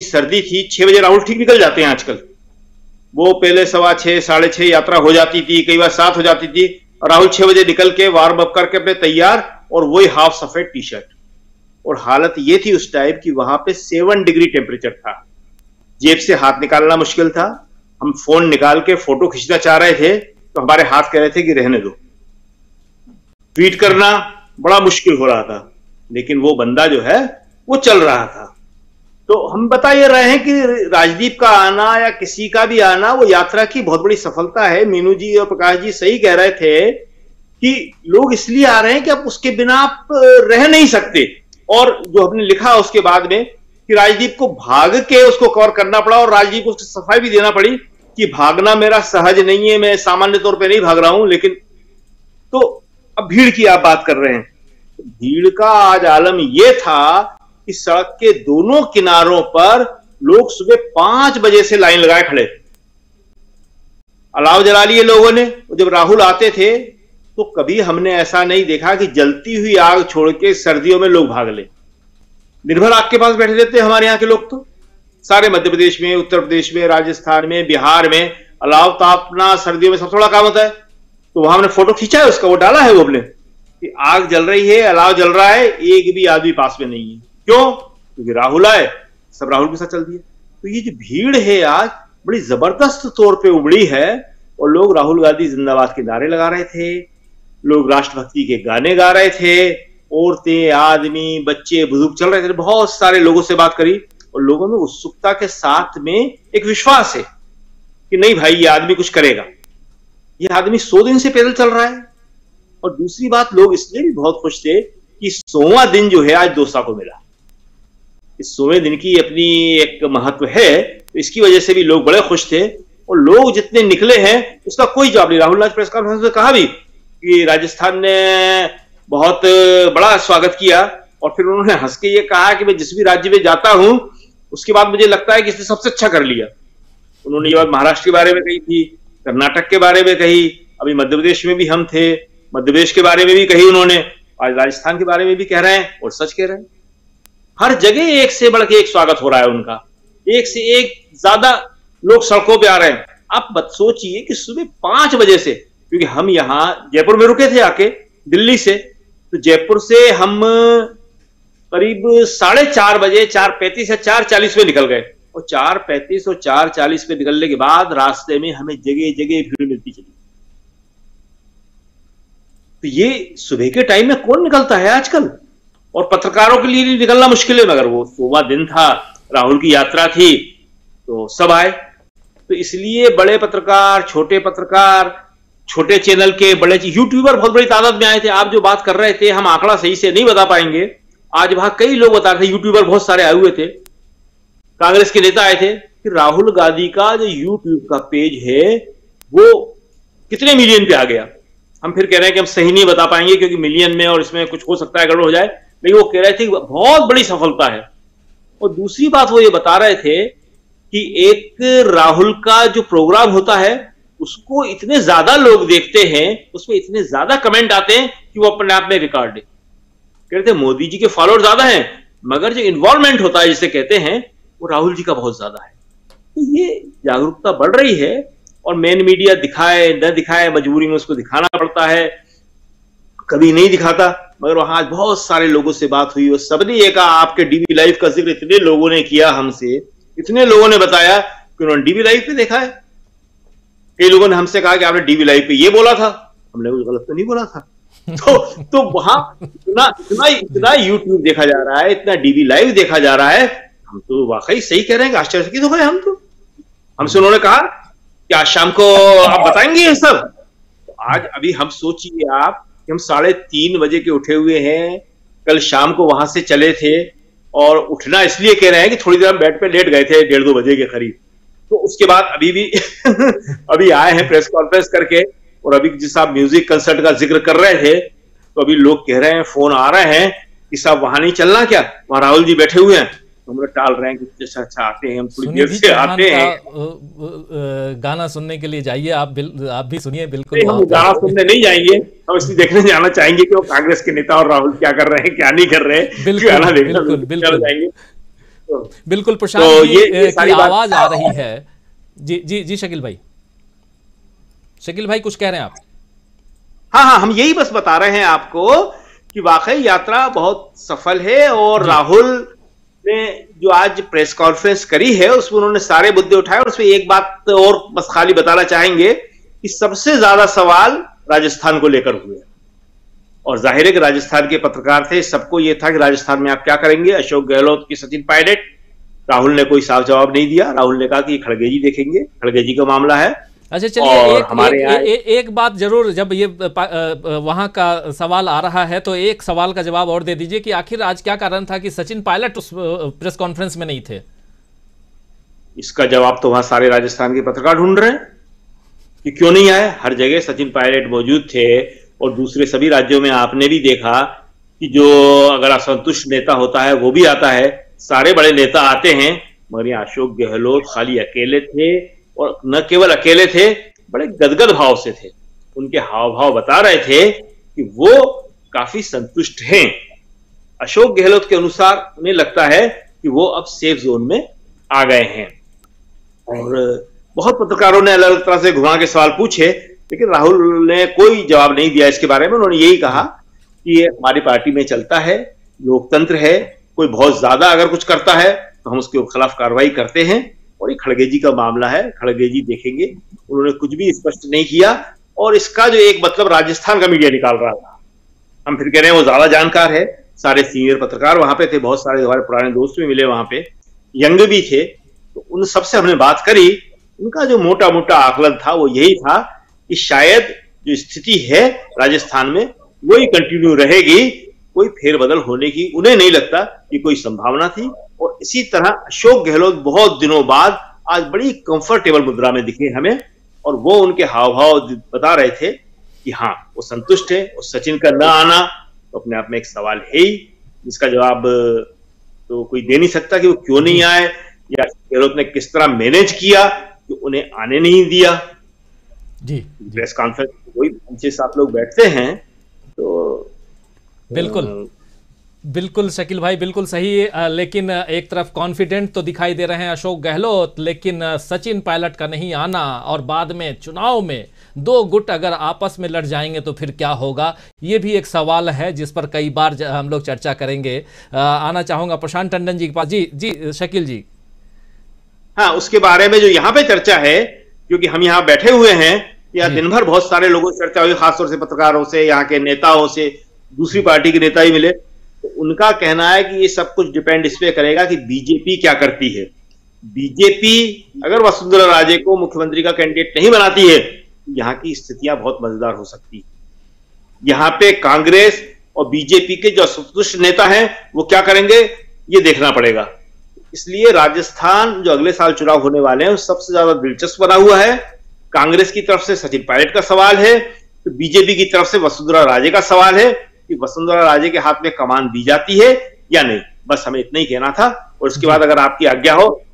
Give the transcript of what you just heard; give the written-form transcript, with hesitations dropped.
सर्दी थी, 6 बजे राहुल ठीक निकल जाते हैं आजकल। वो पहले 6:15 6:30 यात्रा हो जाती थी, कई बार 7 हो जाती थी, और राहुल 6 बजे निकल के वार्म अप करके अपने तैयार, और वही हाफ सफेद टी शर्ट। और हालत ये थी उस टाइम कि वहां पे 7 डिग्री टेम्परेचर था, जेब से हाथ निकालना मुश्किल था। हम फोन निकाल के फोटो खींचना चाह रहे थे तो हमारे हाथ कह रहे थे कि रहने दो। ट्वीट करना बड़ा मुश्किल हो रहा था, लेकिन वो बंदा जो है वो चल रहा था। तो हम बता ये रहे हैं कि राजदीप का आना या किसी का भी आना वो यात्रा की बहुत बड़ी सफलता है। मीनू जी और प्रकाश जी सही कह रहे थे कि लोग इसलिए आ रहे हैं कि अब उसके बिना आप रह नहीं सकते। और जो हमने लिखा उसके बाद में कि राजदीप को भाग के उसको कवर करना पड़ा, और राजदीप को उसकी सफाई भी देना पड़ी कि भागना मेरा सहज नहीं है, मैं सामान्य तौर पे नहीं भाग रहा हूं। लेकिन तो अब भीड़ की आप बात कर रहे हैं, भीड़ का आज आलम यह था कि सड़क के दोनों किनारों पर लोग सुबह 5 बजे से लाइन लगाए खड़े, अलाव जला लिए लोगों ने। जब राहुल आते थे तो कभी हमने ऐसा नहीं देखा कि जलती हुई आग छोड़ के सर्दियों में लोग भाग ले। निर्भर आग के पास बैठे रहते हमारे यहाँ के लोग, तो सारे मध्य प्रदेश में, उत्तर प्रदेश में, राजस्थान में, बिहार में अलाव तापना सर्दियों में सबसे बड़ा काम होता है। तो वहां हमने फोटो खींचा है उसका, वो डाला है वो अपने कि आग जल रही है, अलाव जल रहा है, एक भी आदमी पास में नहीं है। क्यों? क्योंकि राहुल आए, सब राहुल के साथ चल दिए। तो ये जो भीड़ है आज बड़ी जबरदस्त तौर पे उमड़ी है, और लोग राहुल गांधी जिंदाबाद के नारे लगा रहे थे, लोग राष्ट्रभक्ति के गाने गा रहे थे, औरतें, आदमी, बच्चे, बुजुर्ग चल रहे थे। बहुत सारे लोगों से बात करी, और लोगों में उत्सुकता के साथ में एक विश्वास है कि नहीं भाई ये आदमी कुछ करेगा। ये आदमी 100 दिन से पैदल चल रहा है। और दूसरी बात, लोग इसलिए भी बहुत खुश थे कि 100वां दिन जो है आज डोसा को मिला। इस 100वें दिन की अपनी एक महत्व है, तो इसकी वजह से भी लोग बड़े खुश थे। और लोग जितने निकले हैं उसका कोई जवाब नहीं। राहुल ने प्रेस कॉन्फ्रेंस में कहा भी कि राजस्थान ने बहुत बड़ा स्वागत किया, और फिर उन्होंने हंस के ये कहा कि मैं जिस भी राज्य में जाता हूं उसके बाद मुझे लगता है कि इसने सबसे अच्छा कर लिया। उन्होंने ये बात महाराष्ट्र के बारे में कही थी, कर्नाटक के बारे में कही, अभी मध्य प्रदेश में भी हम थे, मध्य प्रदेश के बारे में भी कही उन्होंने, आज राजस्थान के बारे में भी कह रहे हैं, और सच कह रहे हैं। हर जगह एक से बढ़ के एक स्वागत हो रहा है उनका, एक से एक ज्यादा लोग सड़कों पे आ रहे हैं। आप मत सोचिए कि सुबह 5 बजे से, क्योंकि हम यहां जयपुर में रुके थे आके दिल्ली से, तो जयपुर से हम करीब 4:30 बजे 4:35 या 4:40 पे निकल गए, और 4:35 और 4:40 पे निकलने के बाद रास्ते में हमें जगह जगह भीड़ मिलती चली। तो ये सुबह के टाइम में कौन निकलता है आजकल? और पत्रकारों के लिए निकलना मुश्किल है, मगर वो 100वां दिन था, राहुल की यात्रा थी, तो सब आए। तो इसलिए बड़े पत्रकार, छोटे चैनल के, बड़े यूट्यूबर बहुत बड़ी तादाद में आए थे। आप जो बात कर रहे थे, हम आंकड़ा सही से नहीं बता पाएंगे, आज वहां कई लोग बता रहे थे, यूट्यूबर बहुत सारे आए हुए थे, कांग्रेस के नेता आए थे कि राहुल गांधी का जो यूट्यूब का पेज है वो कितने मिलियन पे आ गया। हम फिर कह रहे हैं कि हम सही नहीं बता पाएंगे क्योंकि मिलियन में और इसमें कुछ हो सकता है, गड़बड़ हो जाए, लेकिन वो कह रहे थे बहुत बड़ी सफलता है। और दूसरी बात वो ये बता रहे थे कि एक राहुल का जो प्रोग्राम होता है उसको इतने ज्यादा लोग देखते हैं, उसमें इतने ज्यादा कमेंट आते हैं कि वो अपने आप में रिकॉर्ड है। कह रहे थे मोदी जी के फॉलोअर ज्यादा हैं, मगर जो इन्वॉल्वमेंट होता है जिसे कहते हैं वो राहुल जी का बहुत ज्यादा है। तो ये जागरूकता बढ़ रही है, और मेन मीडिया दिखाए न दिखाए मजबूरी में उसको दिखाना पड़ता है, कभी नहीं दिखाता। मगर वहां आज बहुत सारे लोगों से बात हुई और सबने ये कहा, आपके डीवी लाइव का जिक्र इतने लोगों ने किया हमसे, इतने लोगों ने बताया कि उन्होंने डीवी लाइव पे देखा है। कई लोगों ने हमसे कहा कि आपने डीवी लाइव पे ये बोला था, हमने कुछ गलत तो नहीं बोला था। तो वहां इतना यूट्यूब देखा जा रहा है, इतना डीवी लाइव देखा जा रहा है, हम तो वाकई सही कह रहे हैं, आश्चर्यचकित हो गए हम तो। हमसे उन्होंने कहा कि आज शाम को आप बताएंगे ये सब। तो आज अभी हम सोचिए आप कि हम 3:30 बजे के उठे हुए हैं, कल शाम को वहां से चले थे, और उठना इसलिए कह रहे हैं कि थोड़ी देर हम बेड पे लेट गए थे 1:30-2 बजे के करीब। तो उसके बाद अभी भी अभी आए हैं प्रेस कॉन्फ्रेंस करके, और अभी जिस आप म्यूजिक कंसर्ट का जिक्र कर रहे थे, तो अभी लोग कह रहे हैं, फोन आ रहे हैं कि साहब वहां नहीं चलना क्या, वहां राहुल जी बैठे हुए हैं। हम लोग टाल रहे हैं कि अच्छा आते हैं, हम थोड़ी देर से आते हैं। गाना सुनने के लिए जाइए, आप भी सुनिए। बिल्कुल हम गाना सुनने नहीं जाएंगे, हम इसलिए देखने जाना चाहेंगे कि वो कांग्रेस के नेता और राहुल क्या कर रहे हैं, क्या नहीं कर रहे हैं, गाना देखना जाएंगे। बिल्कुल प्रशांत तो जी ये की आवाज आ रही है। जी जी जी शकील भाई, शकील भाई कुछ कह रहे हैं आप? हाँ हाँ, हम यही बस बता रहे हैं आपको कि वाकई यात्रा बहुत सफल है। और राहुल ने जो आज प्रेस कॉन्फ्रेंस करी है उसमें उन्होंने सारे मुद्दे उठाए, और उसमें एक बात और बस खाली बताना चाहेंगे कि सबसे ज्यादा सवाल राजस्थान को लेकर हुए, और जाहिर है कि राजस्थान के पत्रकार थे, सबको यह था कि राजस्थान में आप क्या करेंगे, अशोक गहलोत की सचिन पायलट। राहुल ने कोई साफ जवाब नहीं दिया। राहुल ने कहा कि खड़गे जी देखेंगे, खड़गे जी का मामला है। अच्छा चलिए, एक बात जरूर, जब ये वहां का सवाल आ रहा है तो एक सवाल का जवाब और दे दीजिए कि आखिर आज क्या कारण था कि सचिन पायलट उस प्रेस कॉन्फ्रेंस में नहीं थे? इसका जवाब तो वहां सारे राजस्थान के पत्रकार ढूंढ रहे हैं कि क्यों नहीं आए। हर जगह सचिन पायलट मौजूद थे, और दूसरे सभी राज्यों में आपने भी देखा कि जो अगर असंतुष्ट नेता होता है वो भी आता है, सारे बड़े नेता आते हैं, मगर यहाँ अशोक गहलोत खाली अकेले थे। और न केवल अकेले थे, बड़े गदगद भाव से थे। उनके हाव भाव बता रहे थे कि वो काफी संतुष्ट हैं। अशोक गहलोत के अनुसार उन्हें लगता है कि वो अब सेफ जोन में आ गए हैं। और बहुत पत्रकारों ने अलग अलग तरह से घुमा के सवाल पूछे, लेकिन राहुल ने कोई जवाब नहीं दिया इसके बारे में। उन्होंने यही कहा कि ये हमारी पार्टी में चलता है, लोकतंत्र है, कोई बहुत ज्यादा अगर कुछ करता है तो हम उसके खिलाफ कार्रवाई करते हैं, और ये खड़गे जी का मामला है, खड़गे जी देखेंगे। उन्होंने कुछ भी स्पष्ट नहीं किया। और इसका जो एक मतलब राजस्थान का मीडिया निकाल रहा था, हम फिर कह रहे हैं वो ज्यादा जानकार है। सारे सीनियर पत्रकार वहां पे थे, बहुत सारे हमारे पुराने दोस्त भी मिले वहां पे, यंग भी थे। तो उन सबसे हमने बात करी। उनका जो मोटा मोटा आकलन था वो यही था कि शायद जो स्थिति है राजस्थान में वही कंटिन्यू रहेगी, कोई फेरबदल होने की उन्हें नहीं लगता कि कोई संभावना थी। और इसी तरह अशोक गहलोत बहुत दिनों बाद आज बड़ी कंफर्टेबल मुद्रा में दिखे हमें, और वो उनके हाव भाव बता रहे थे कि हाँ वो संतुष्ट है। और सचिन का न आना तो अपने आप में एक सवाल है ही, जिसका जवाब तो कोई दे नहीं सकता कि वो क्यों नहीं आए, या गहलोत ने किस तरह मैनेज किया कि उन्हें आने नहीं दिया। जी प्रेस कॉन्फ्रेंस वही 5-7 लोग बैठते हैं। तो बिल्कुल शकील भाई, बिल्कुल सही। लेकिन एक तरफ कॉन्फिडेंट तो दिखाई दे रहे हैं अशोक गहलोत, लेकिन सचिन पायलट का नहीं आना और बाद में चुनाव में दो गुट अगर आपस में लड़ जाएंगे तो फिर क्या होगा, ये भी एक सवाल है जिस पर कई बार हम लोग चर्चा करेंगे। आना चाहूंगा प्रशांत टंडन जी के पास। जी जी शकील जी। हाँ, उसके बारे में जो यहाँ पे चर्चा है, क्योंकि हम यहाँ बैठे हुए हैं, यहाँ दिन भर बहुत सारे लोगों से चर्चा हुई, खासतौर से पत्रकारों से, यहाँ के नेताओं से, दूसरी पार्टी के नेता ही मिले। तो उनका कहना है कि ये सब कुछ डिपेंड इस पे करेगा कि बीजेपी क्या करती है। बीजेपी अगर वसुंधरा राजे को मुख्यमंत्री का कैंडिडेट नहीं बनाती है, यहाँ की स्थितियां बहुत मजेदार हो सकती है। यहाँ पे कांग्रेस और बीजेपी के जो असंतुष्ट नेता हैं वो क्या करेंगे, ये देखना पड़ेगा। इसलिए राजस्थान जो अगले साल चुनाव होने वाले हैं सबसे ज्यादा दिलचस्प बना हुआ है। कांग्रेस की तरफ से सचिन पायलट का सवाल है, तो बीजेपी की तरफ से वसुंधरा राजे का सवाल है कि वसुंधरा राजे के हाथ में कमान दी जाती है या नहीं। बस हमें इतना ही कहना था, और उसके बाद अगर आपकी आज्ञा हो